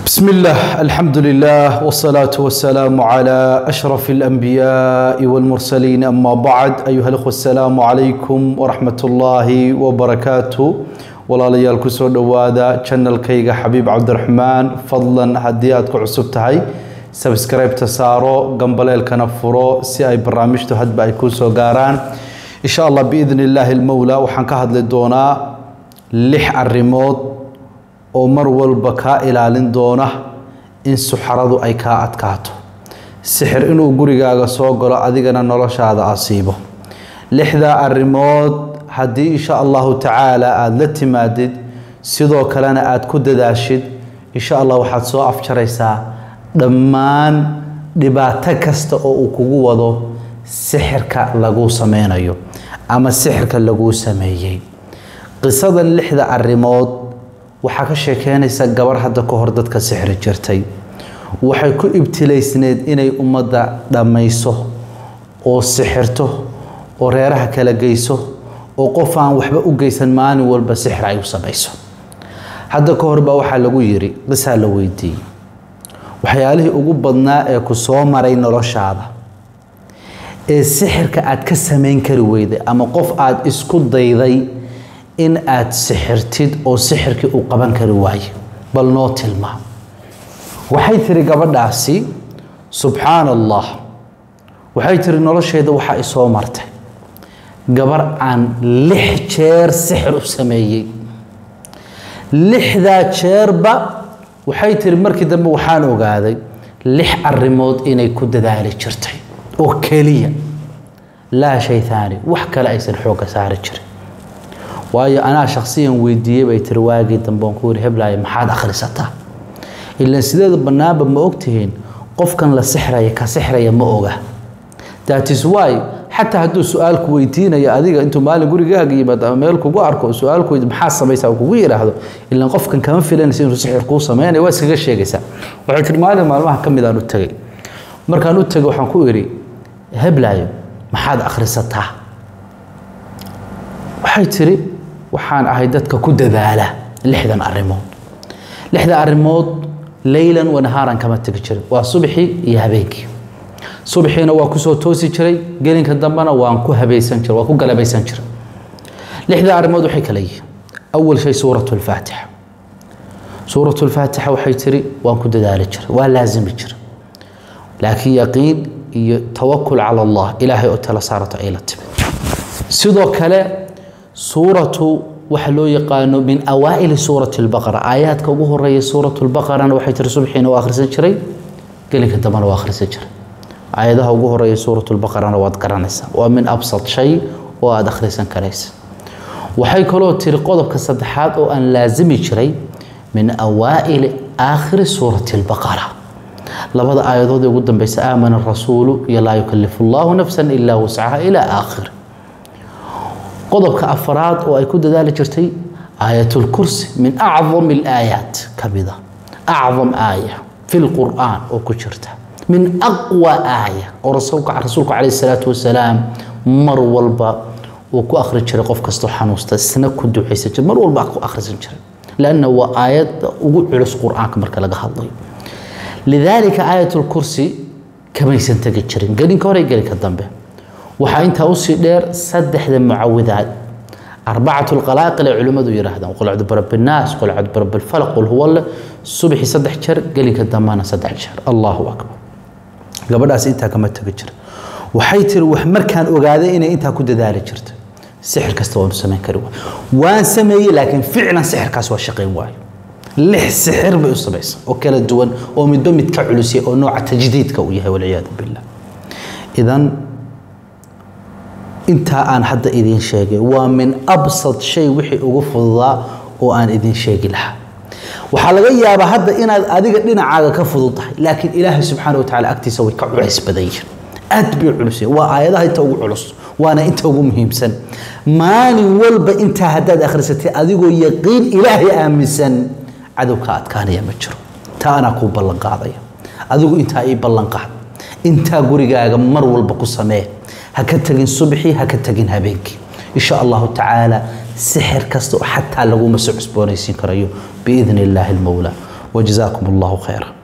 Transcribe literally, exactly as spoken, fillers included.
بسم الله الحمد لله والصلاة والسلام على أشرف الأنبياء والمرسلين أما بعد أيها الأخوة السلام عليكم ورحمة الله وبركاته ولا ليال كسر دوادا channel كيغا حبيب عبد الرحمن فضلا هديات كعصبتهاي سبسكرايب تسارو قنبليل كنفرو سي أي برامجتو هاد باي كوسو قاران إن شاء الله بإذن الله المولى وحنكهد للدونا لح الريموت oo mar walba ka ilaalin doona in suxaradu ay ka adkaato sixir inuu gurigaaga soo galo adigana noloshaada asiibo lixda arimood hadii insha Allah ta'ala aad la timaadid sidoo kalena aad ku dadaashid insha Allah waxaad soo afjaraysaa dhammaan dhibaato kasta oo uu kugu wado sixirka lagu sameeyo ama sixirka lagu sameeyay qisadan lixda arimood waxa ka sheekeynaysa gabar hadda ka hor dadka sixir jirtay waxay ku ibtileysneed inay umada dhamayso oo sixirto oo reeraha kala geyso oo qof aan waxba u geysan maalin walba sixir ay u samayso hadda ka hor ba waxa lagu yiri qisa la weydiiyay waxyaalihii ugu badnaa ee ku soo maray noloshaada ee sixirka aad ka sameyn kari weyday ama qof aad isku dayday in aad sixirtid oo sixirkii uu qaban kari waayo bal noo tilmaa waxay tiri gabadhaasi subhanallah waxay tiri nolosheeda waxa ay soo martay gabar aan lix jeer sixir u sameeyay lixda jeerba waxay tiri markii dambe waxaan ogaaday lix arimood inay ku dadaali jirtay oo kaliya la shay thani wax kale aysan xooga saari jirin waayo ana shakhsiyan weydiiyay bay tiri waagi damboon ku heblaay maxaad akhrisataa illa sideeda banaaba ma ogtihiin qofkan la sixray ka sixray ma oga that is why hatta haduu su'aal ku weydiinayo adiga intuu maalin gurigaaga yimaado ama meel kugu arko su'aal ku maxaa samaysaa kugu yiraahdo illa qofkan kama filanaysa inuu sixir ku sameeyo waa iskaga sheegaysaa waxa tiri maalin maalmaha kamid aan u tagay markaan u tagay waxaan ku iri heblaay maxaad akhrisataa waxay tiri waxaan ahay dadka ku dadaala lixdan arimood lixda arimood laylan wa naharan kama tagi jiray waa subaxii iyo habeenkii subaxiina waa ku soo toosi jiray gelinka dambana waan ku habaysan jiray waa ku galabaysan jiray lixda arimood waxay kala yihiin awal shay suuratul faatiha suuratul faatiha waxay tiri waan ku dadaali jiray waa laazimi jiray laakiin yaqiin iyo tawakkul ala Allah ilaahay oo tala saarto ay la tibay sidoo kale سورة وحلو يقانو من أوائل سورة البقرة آيات كوجه الرئيس سورة البقرة أنا وحيت رسوبحين وآخر سنشري قال لك تمام وآخر سنشري آياتها وجه الرئيس سورة البقرة أنا وأذكر نسا ومن أبسط شيء وأدخل سنكريس وحي كلو ترقود بكسدحات وأن لازم يشري من أوائل آخر سورة البقرة لبعض آيات هذه قدام بس آمن الرسول يلا يكلف الله نفسا إلا وسعها إلى آخر قضبك أفراد وأيكود ذلك جرتي آية الكرسي من أعظم الآيات كبيرة أعظم آية في القرآن وكشرتها من أقوى آية ورسولك رسولك عليه الصلاة والسلام مر والبا وكو أخرج شرقف كستوحان وستسنك كدو حيسة مر والبا أكو أخرج شرق لأنه هو آيات وقول على القرآن كمرك لقى الله لذلك آية الكرسي كما يسنتج شرق قالين كوري قالين كالضنبه waxaa inta u sii dheer saddexda muawwidaad arba'atu alqalaaqil culimadu yiraahdaan qul a'udhu birabbil naas qul a'udhu birabbil falaq qul huwa subhi saddex jeer gelinka damaana saddex jeer Allahu akbar gabadhaas inta kama tagi jir waxay tiri wax markaan ogaaday inay inta ku dadaali jirto sixir kasta oo sameyn kari waan sameeyay laakiin ficlan sixirkaas waa shaqeyn waayo lix sixir bay u sameeyay oo kala duwan oo midba mid ka culus oo nooca tajdiidka uu yahay wal iyad billah idan انت ان حدا idin sheegay waa min absad shay wixii ugu fududaa oo aan idin sheegi lahaa waxa laga yaabaa hadda inaad adiga dhinacaaga ka fududahay laakiin ilaahay subhanahu wa ta'ala agtiisa way ka culays badayeen aad bi culus waa aayadaha inta ugu culus waana inta ugu muhiimsan maalin walba inta haddaad akhrisatay adigoo yaqiin ilaahay aaminsan cadawka adkaanaya ma jiro taana ku ballan qaadaya adigu inta ay ballan qaad inta gurigaaga mar walba ku samee هكتجين صبحي هكتجين هبيك إن شاء الله تعالى سحر كستو حتى لو مسوع سبونيسين كريو بإذن الله المولى wajazaakum allahu khayra